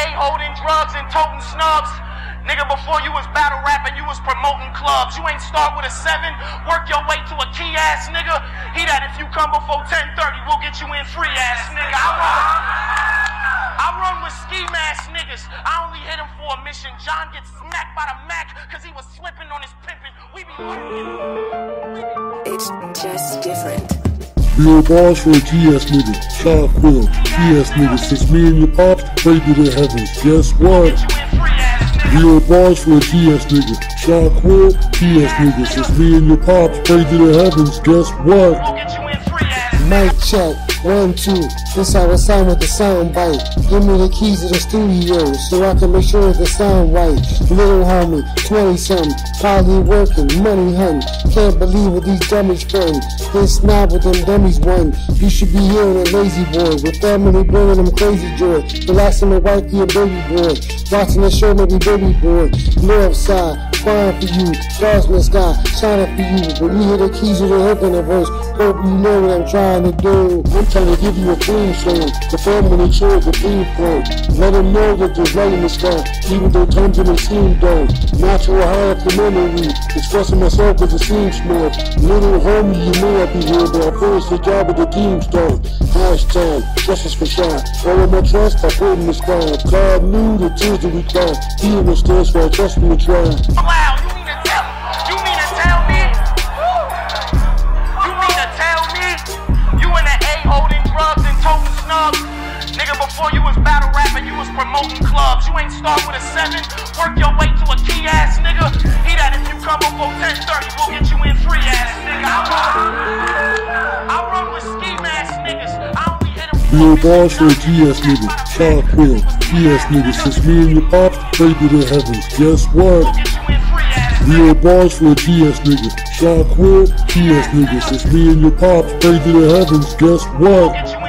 A holding drugs and toting snubs. Nigga, before you was battle rapping, you was promoting clubs. You ain't start with a 7, work your way to a key ass nigga. He that if you come before 10:30, we'll get you in free ass nigga. I run with ski mask niggas. I only hit him for a mission. John gets smacked by the Mac cause he was slipping on his pimpin'. We be It's just different. Real bars for a GS nigga, Sean Quill, GS nigga, since me and your pops pray to the heavens, guess what? Real bars for a GS nigga, Sean Quill, GS nigga, since me and your pops pray to the heavens, guess what? Mic check, 1, 2, this how I sound with the sound bite. Give me the keys to the studio so I can make sure the sound right. Little homie, 20-something, probably working, money hunting. Can't believe what these dummies fun. They snob with them dummies won. You should be hearing a lazy boy with family bringing them crazy joy. Relaxing the wifey and baby boy, watching the show maybe baby boy. North side, fine for you, stars in the sky, shining for you. When you hear the keys to the hook in the verse, hope you know what I'm trying to do. I'm trying to give you a theme song, the family chose the theme song. Let them know that there's light in the sky, even though times in the seem dull. Natural high after memory, expressing myself as it seems smart. Little homie, you know I'll be here, but I finish the job of the team star. Hashtag, justice for Sean. All of my trust, I put in the sky. God knew the tears that we cried. He understands, so I trust him to try. Wow, you mean to tell me? You mean to tell me? You in the A holding drugs and toting snubs? Nigga, before you was battle rapping, you was promoting clubs. You ain't start with a 7, work your way to a key ass nigga. He that if you come before 10:30, we'll get you in free ass nigga. I run with ski mask niggas. I only hit him for Real bars for a GS nigga, Sean Quill, GS nigga, since me and your pops pray to the heavens, guess what? Real bars for a GS nigga, Sean Quill, GS nigga, since me and your pops pray to the heavens, guess what?